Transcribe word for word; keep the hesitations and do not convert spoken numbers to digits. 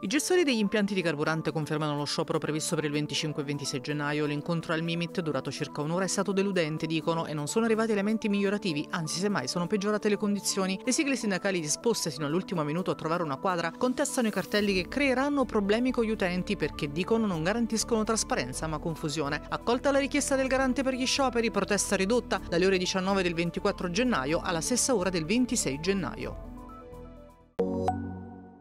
I gestori degli impianti di carburante confermano lo sciopero previsto per il venticinque e ventisei gennaio. L'incontro al Mimit, durato circa un'ora, è stato deludente, dicono, e non sono arrivati elementi migliorativi, anzi semmai sono peggiorate le condizioni. Le sigle sindacali disposte sino all'ultimo minuto a trovare una quadra contestano i cartelli che creeranno problemi con gli utenti perché, dicono, non garantiscono trasparenza ma confusione. Accolta la richiesta del garante per gli scioperi, protesta ridotta dalle ore diciannove del ventiquattro gennaio alla stessa ora del ventisei gennaio.